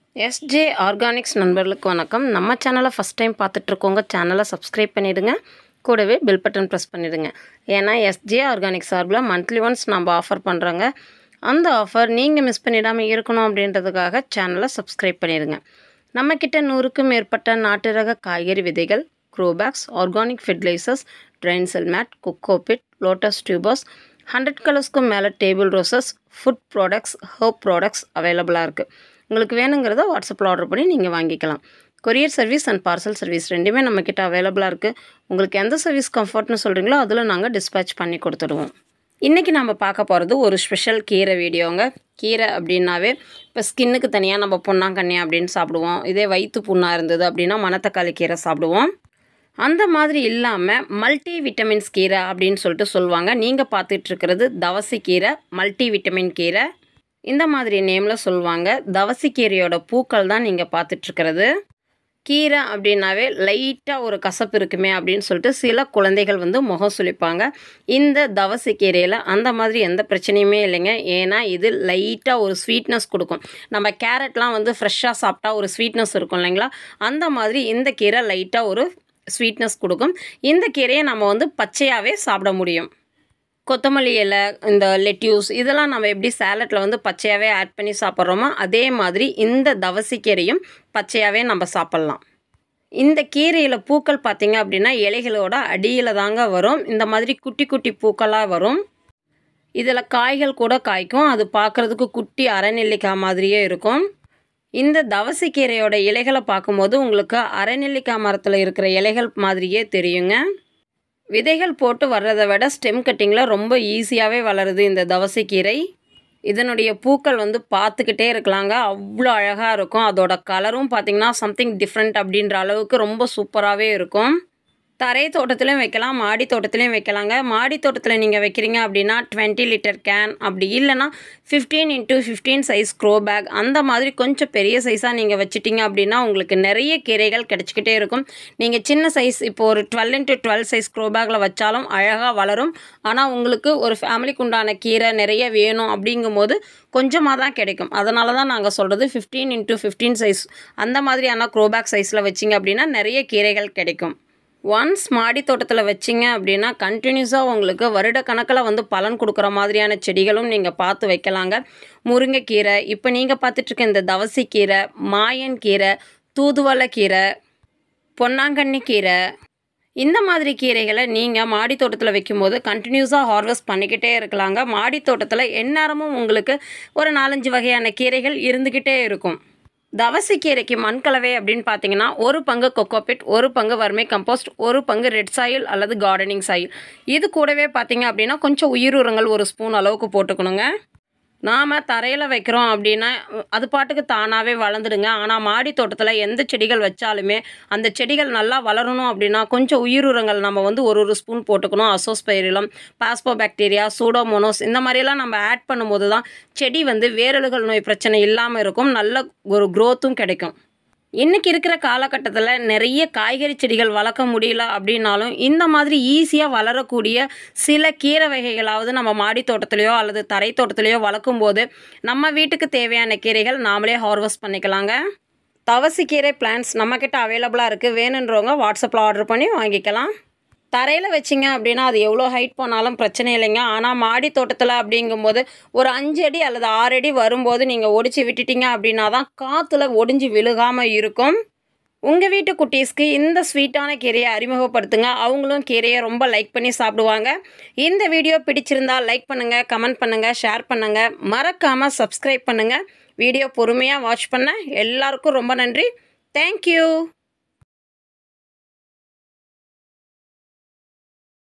SJ organics நண்பர்களுக்கு வணக்கம். நம்ம சேனலை ஃபஸ்ட் டைம் பார்த்துட்ருக்கோங்க, சேனலை சப்ஸ்கிரைப் பண்ணிவிடுங்க. கூடவே பெல் பட்டன் ப்ரெஸ் பண்ணிவிடுங்க. ஏன்னா எஸ்ஜே ஆர்கானிக்ஸ் சார்பில் மந்த்லி ஒன்ஸ் நம்ம ஆஃபர் பண்ணுறோங்க. அந்த ஆஃபர் நீங்கள் மிஸ் பண்ணிடாமல் இருக்கணும் அப்படின்றதுக்காக சேனலை சப்ஸ்கிரைப் பண்ணிடுங்க. நம்மக்கிட்ட 100க்கும் மேற்பட்ட நாட்டு ரக காய்கறி விதைகள், grow bags, organic fertilisers, drain cell mat, cocopeat, lotus tubers, 100 கலர்ஸ்க்கும் மேலே table roses, food products, herb products அவைலபிளாக இருக்குது. உங்களுக்கு வேணுங்கிறத வாட்ஸ்அப்பில் ஆர்டர் பண்ணி நீங்கள் வாங்கிக்கலாம். Courier service and parcel service ரெண்டுமே நம்மக்கிட்ட அவைலபிளாக இருக்குது. உங்களுக்கு எந்த சர்வீஸ் கம்ஃபர்ட்னு சொல்கிறீங்களோ அதில் நாங்கள் டிஸ்பேச் பண்ணி கொடுத்துடுவோம். இன்றைக்கி நம்ம பார்க்க போகிறது ஒரு ஸ்பெஷல் கீரை வீடியோங்க. கீரை அப்படின்னாவே இப்போ ஸ்கின்னுக்கு தனியாக நம்ம பொன்னாங்கண்ணி அப்படின்னு சாப்பிடுவோம். இதே வயிற்று புண்ணாக இருந்தது அப்படின்னா மணத்தக்காளி கீரை சாப்பிடுவோம். அந்த மாதிரி இல்லாமல் மல்டி விட்டமின்ஸ் கீரை அப்படின்னு சொல்லிட்டு சொல்லுவாங்க. நீங்கள் பார்த்துட்ருக்கிறது தவசி கீரை, மல்டி விட்டமின் கீரை, இந்த மாதிரி நேமில் சொல்லுவாங்க. தவசி கீரையோட பூக்கள் தான் நீங்கள் பார்த்துட்ருக்கிறது. கீரை அப்படின்னாவே லைட்டாக ஒரு கசப்பு இருக்குமே அப்படின்னு சொல்லிட்டு சில குழந்தைகள் முகம் சுளிப்பாங்க. இந்த தவசி கீரையில் அந்த மாதிரி எந்த பிரச்சனையுமே இல்லைங்க. ஏன்னா இது லைட்டாக ஒரு ஸ்வீட்னஸ் கொடுக்கும். நம்ம கேரட்லாம் ஃப்ரெஷ்ஷாக சாப்பிட்டா ஒரு ஸ்வீட்னஸ் இருக்கும் இல்லைங்களா, அந்த மாதிரி இந்த கீரை லைட்டாக ஒரு ஸ்வீட்னஸ் கொடுக்கும். இந்த கீரையை நம்ம பச்சையாகவே சாப்பிட முடியும். கொத்தமல்லி இலை, இந்த லெட்யூஸ் இதெல்லாம் நம்ம எப்படி சேலட்டில் பச்சையாகவே ஆட் பண்ணி சாப்பிட்றோமோ அதே மாதிரி இந்த தவசி கீரையும் பச்சையாகவே நம்ம சாப்பிட்லாம். இந்த கீரையில் பூக்கள் பார்த்திங்க அப்படின்னா இலைகளோட அடியில் தாங்க வரும். இந்த மாதிரி குட்டி குட்டி பூக்களாக வரும். இதில் காய்கள் கூட காய்க்கும். அது பார்க்குறதுக்கு குட்டி அரைநெல்லிக்காய் மாதிரியே இருக்கும். இந்த தவசி கீரையோட இலைகளை பார்க்கும்போது உங்களுக்கு அரைநெல்லிக்காய் மரத்தில் இருக்கிற இலைகள் மாதிரியே தெரியுங்க. விதைகள் போட்டு வர்றதை விட ஸ்டெம் கட்டிங்கில் ரொம்ப ஈஸியாகவே வளருது இந்த தவசி கீரை. இதனுடைய பூக்கள் பார்த்துக்கிட்டே இருக்கலாங்க, அவ்வளோ அழகாக இருக்கும். அதோட கலரும் பார்த்திங்கன்னா சம்திங் டிஃப்ரெண்ட் அப்படின்ற அளவுக்கு ரொம்ப சூப்பராகவே இருக்கும். தரை தோட்டத்துலையும் வைக்கலாம், மாடி தோட்டத்துலையும் வைக்கலாங்க. மாடி தோட்டத்தில் நீங்கள் வைக்கிறீங்க அப்படின்னா 20 லிட்டர் கேன், அப்படி இல்லைன்னா 15x15 சைஸ் க்ரோ பேக், அந்த மாதிரி கொஞ்சம் பெரிய சைஸாக நீங்கள் வச்சுட்டிங்க அப்படின்னா உங்களுக்கு நிறைய கீரைகள் கிடச்சிக்கிட்டே இருக்கும். நீங்கள் சின்ன சைஸ் இப்போ ஒரு 12x12 சைஸ் க்ரோ பேக்கில் வச்சாலும் அழகாக வளரும். ஆனால் உங்களுக்கு ஒரு ஃபேமிலிக்கு உண்டான கீரை நிறைய வேணும் அப்படிங்கும்போது கொஞ்சமாக தான் கிடைக்கும். அதனால தான் நாங்கள் சொல்கிறது 15x15 சைஸ் அந்த மாதிரியான க்ரோ பேக் சைஸில் வச்சிங்க அப்படின்னா நிறைய கீரைகள் கிடைக்கும். ஒன்ஸ் மாடி தோட்டத்தில் வச்சிங்க அப்படின்னா கண்டினியூஸாக உங்களுக்கு வருட கணக்கில் பலன் கொடுக்குற மாதிரியான செடிகளும் நீங்கள் பார்த்து வைக்கலாங்க. முருங்கைக்கீரை, இப்போ நீங்கள் பார்த்துட்ருக்க இந்த தவசி கீரை, மாயன் கீரை, தூதுவளை கீரை, பொன்னாங்கண்ணி கீரை, இந்த மாதிரி கீரைகளை நீங்கள் மாடி தோட்டத்தில் வைக்கும்போது கண்டினியூஸாக ஹார்வெஸ்ட் பண்ணிக்கிட்டே இருக்கலாங்க. மாடி தோட்டத்தில் எந்நேரமும் உங்களுக்கு ஒரு 4-5 வகையான கீரைகள் இருந்துக்கிட்டே இருக்கும். தவசி கீரைக்கு மண்கலவை அப்படின்னு பார்த்தீங்கன்னா 1 பங்கு கொக்கோபிட், 1 பங்கு வர்மி கம்போஸ்ட், 1 பங்கு ரெட் சாயில் அல்லது கார்டனிங் சாயில். இது கூடவே பார்த்தீங்க அப்படின்னா கொஞ்சம் உயிர் 1 ஸ்பூன் அளவுக்கு போட்டுக்கணுங்க. நாம் தரையில் வைக்கிறோம் அப்படின்னா அது பாட்டுக்கு தானாகவே வளர்ந்துடுங்க. ஆனால் மாடி தோட்டத்தில் எந்த செடிகள் வச்சாலுமே அந்த செடிகள் நல்லா வளரணும் அப்படின்னா கொஞ்சம் உயிர் நம்ம 1 ஸ்பூன் போட்டுக்கணும். அசோஸ்பைரிலம், பாஸ்போபாக்டீரியா, சூடோமோனோஸ் இந்த மாதிரியெல்லாம் நம்ம ஆட் பண்ணும்போது தான் செடி வேரலுகள் நோய் பிரச்சனை இல்லாமல் இருக்கும், நல்ல ஒரு க்ரோத்தும் கிடைக்கும். இன்றைக்கி இருக்கிற காலகட்டத்தில் நிறைய காய்கறி செடிகள் வளர்க்க முடியல அப்படின்னாலும் இந்த மாதிரி ஈஸியாக வளரக்கூடிய சில கீரை வகைகளாவது நம்ம மாடி தோட்டத்துலேயோ அல்லது தரை தோட்டத்துலேயோ வளர்க்கும் போது நம்ம வீட்டுக்கு தேவையான கீரைகள் நாமளே ஹார்வெஸ்ட் பண்ணிக்கலாங்க. தவசி கீரை பிளான்ஸ் நம்மக்கிட்ட அவைலபிளாக இருக்குது. வேணுன்றவங்க வாட்ஸ்அப்பில் ஆர்டர் பண்ணி வாங்கிக்கலாம். தரையில் வச்சிங்க அப்படின்னா அது எவ்வளோ ஹைட் போனாலும் பிரச்சனை இல்லைங்க. ஆனால் மாடி தோட்டத்தில் அப்படிங்கும்போது ஒரு 5 அடி அல்லது 6 அடி வரும்போது நீங்கள் ஒடிச்சு விட்டுட்டீங்க அப்படின்னா தான் காற்றுல ஒடிஞ்சு விழுகாமல் இருக்கும். உங்கள் வீட்டு குட்டீஸ்க்கு இந்த ஸ்வீட்டான கீரையை அறிமுகப்படுத்துங்க. அவங்களும் கீரையை ரொம்ப லைக் பண்ணி சாப்பிடுவாங்க. இந்த வீடியோ பிடிச்சிருந்தால் லைக் பண்ணுங்கள், கமெண்ட் பண்ணுங்கள், ஷேர் பண்ணுங்கள், மறக்காமல் சப்ஸ்கிரைப் பண்ணுங்கள். வீடியோ பொறுமையாக வாட்ச் பண்ண எல்லாருக்கும் ரொம்ப நன்றி. தேங்க்யூ.